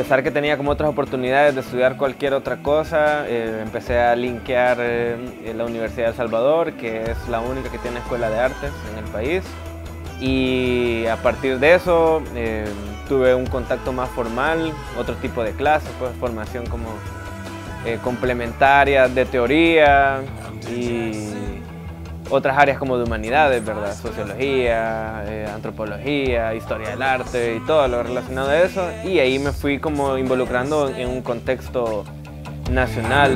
pesar que tenía como otras oportunidades de estudiar cualquier otra cosa, empecé a linkear la Universidad de El Salvador, que es la única que tiene escuela de artes en el país. Y a partir de eso tuve un contacto más formal, otro tipo de clases, pues formación como complementaria de teoría y otras áreas como de humanidades, ¿verdad? Sociología, antropología, historia del arte y todo lo relacionado a eso. Y ahí me fui como involucrando en un contexto nacional.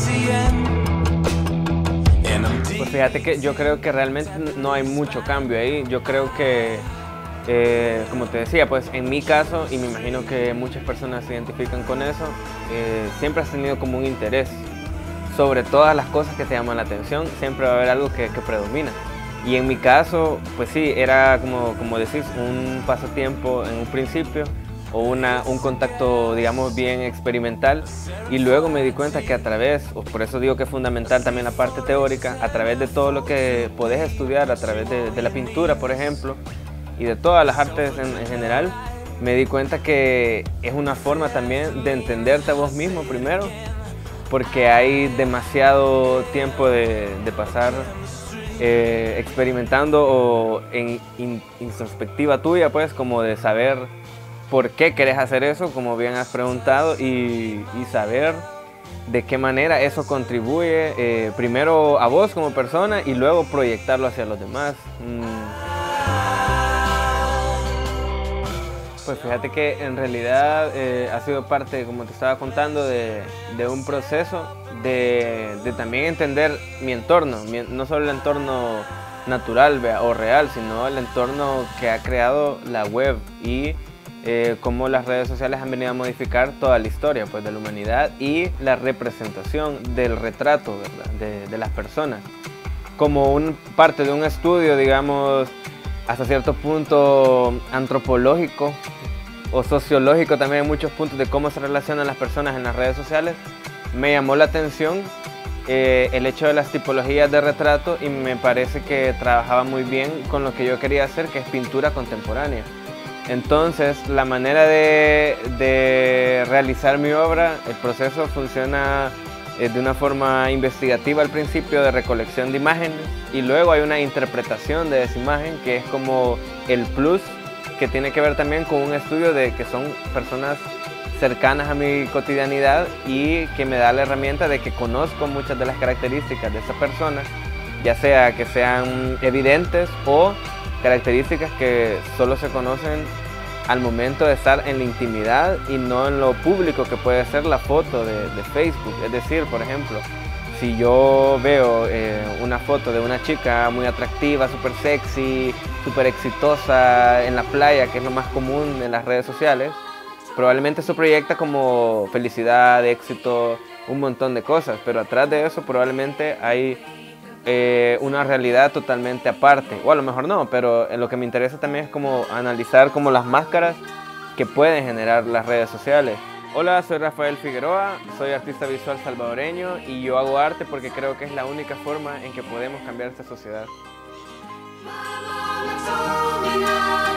Pues fíjate que yo creo que realmente no hay mucho cambio ahí. Yo creo que, como te decía, pues en mi caso, y me imagino que muchas personas se identifican con eso, siempre has tenido como un interés sobre todas las cosas que te llaman la atención, siempre va a haber algo que predomina. Y en mi caso, pues sí, era como decís, un pasatiempo en un principio, o un contacto, digamos, bien experimental, y luego me di cuenta que a través, por eso digo que es fundamental también la parte teórica, a través de todo lo que podés estudiar, a través de la pintura, por ejemplo, y de todas las artes en general, me di cuenta que es una forma también de entenderte a vos mismo primero, porque hay demasiado tiempo de pasar experimentando o en introspectiva tuya, pues, como de saber por qué querés hacer eso, como bien has preguntado, y saber de qué manera eso contribuye primero a vos como persona y luego proyectarlo hacia los demás. Pues fíjate que en realidad ha sido parte, como te estaba contando, de un proceso de también entender mi entorno, no solo el entorno natural o real, sino el entorno que ha creado la web y cómo las redes sociales han venido a modificar toda la historia, pues, de la humanidad y la representación del retrato, ¿verdad? de las personas. Como parte de un estudio, digamos, hasta cierto punto antropológico o sociológico también en muchos puntos de cómo se relacionan las personas en las redes sociales, me llamó la atención el hecho de las tipologías de retrato y me parece que trabajaba muy bien con lo que yo quería hacer, que es pintura contemporánea. Entonces, la manera de realizar mi obra, el proceso funciona de una forma investigativa al principio, de recolección de imágenes, y luego hay una interpretación de esa imagen que es como el plus, que tiene que ver también con un estudio de que son personas cercanas a mi cotidianidad y que me da la herramienta de que conozco muchas de las características de esa persona, ya sea que sean evidentes o características que solo se conocen al momento de estar en la intimidad y no en lo público que puede ser la foto de Facebook. Es decir, por ejemplo, si yo veo una foto de una chica muy atractiva, súper sexy, súper exitosa en la playa, que es lo más común en las redes sociales, probablemente eso proyecta como felicidad, éxito, un montón de cosas, pero atrás de eso probablemente hay una realidad totalmente aparte, o a lo mejor no, pero lo que me interesa también es como analizar como las máscaras que pueden generar las redes sociales. Hola, soy Rafael Figueroa, soy artista visual salvadoreño y yo hago arte porque creo que es la única forma en que podemos cambiar esta sociedad.